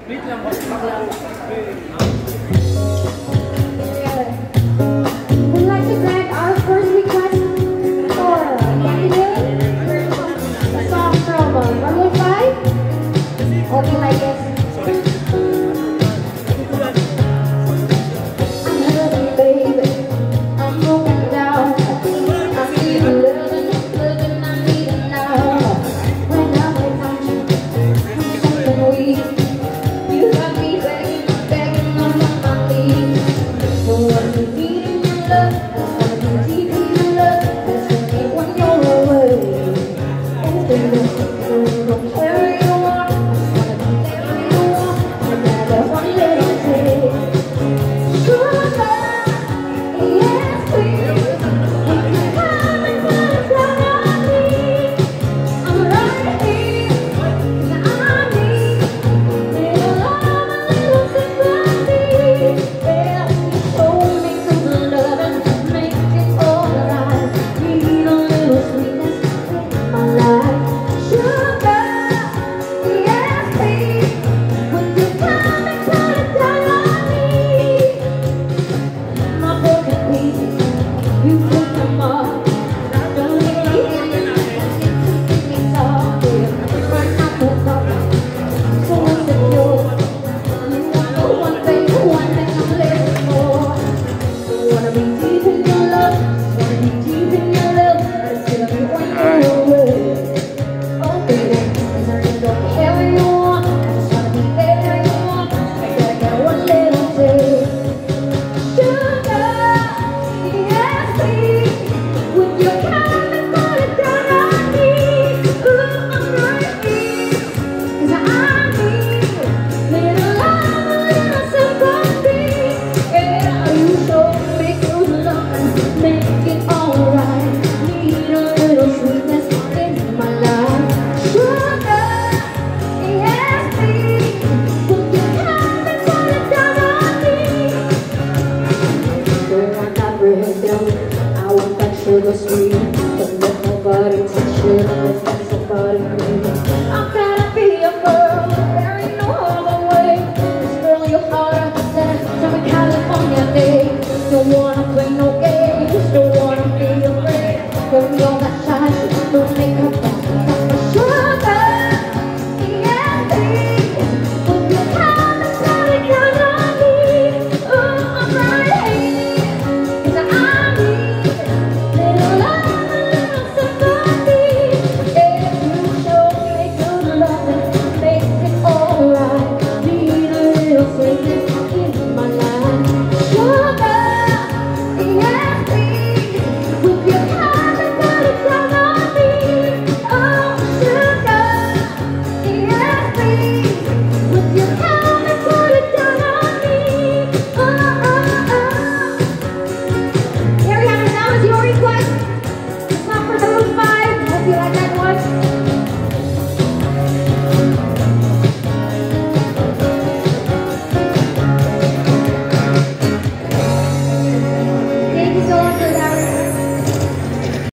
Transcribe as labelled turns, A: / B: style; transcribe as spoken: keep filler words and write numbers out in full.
A: Wait lang, wag lang.
B: We'd like to grant our first request for Candidate, a song from uh, Maroon five. Okay, I guess. I'm hurting, baby. I'm broken down. I need a living, living, I need it now. When I'm without you, something weak.